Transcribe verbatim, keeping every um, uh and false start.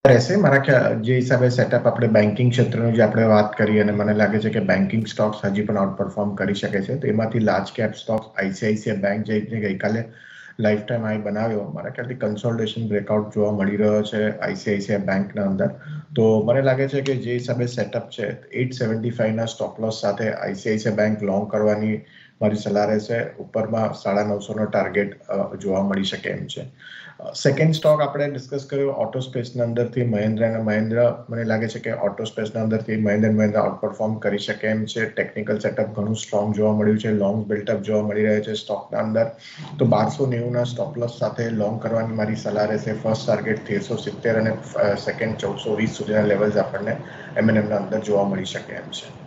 રહેશે મારા ખ્યાલ જે હિસાબે સેટઅપ આપણે બેન્કિંગ ક્ષેત્રનું જે આપણે વાત કરી અને મને લાગે છે કે બેન્કિંગ સ્ટોક્સ હજી પણ આઉટ પરફોર્મ કરી શકે છે તો એમાંથી large cap stocks ICICI bank જે ગઈકાલે લાઈફ ટાઈમ હાઈ બનાવ્યો મારા ખ્યાલથી કન્સોલિડેશન બ્રેકઆઉટ જોવા મળી રહ્યો છે આઈસીઆઈસીઆઈ બેંકના અંદર તો મને લાગે છે કે જે હિસાબે સેટઅપ છે એટ સેવન્ટી ફાઈવના સ્ટોપ લોસ સાથે આઈસીઆઈસીઆઈ બેંક લોંગ કરવાની મારી સલાહ રહેશે ઉપરમાં સાડા નવસોનો ટાર્ગેટ જોવા મળી શકે એમ છે સેકન્ડ સ્ટોક આપણે ડિસ્કસ કર્યો ઓટો સ્પેસના અંદરથી મહિન્દ્રા અને મહિન્દ્રા મને લાગે છે કે ઓટો સ્પેસના અંદરથી મહિન્દ્રા મહિન્દ્રા આઉટ પરફોર્મ કરી શકે એમ છે ટેકનિકલ સેટઅપ ઘણું સ્ટ્રોંગ જોવા મળ્યું છે લોંગ બિલ્ટઅપ જોવા મળી રહ્યો છે સ્ટોકના અંદર તો બારસો નેવુંના સ્ટોપ લોસ સાથે લોંગ કરવાની મારી સલાહ રહેશે ફર્સ્ટ ટાર્ગેટ તેરસો સિત્તેર અને સેકન્ડ ચૌદસો વીસ સુધીના લેવલ્સ આપણને એમએનએમના અંદર જોવા મળી શકે એમ છે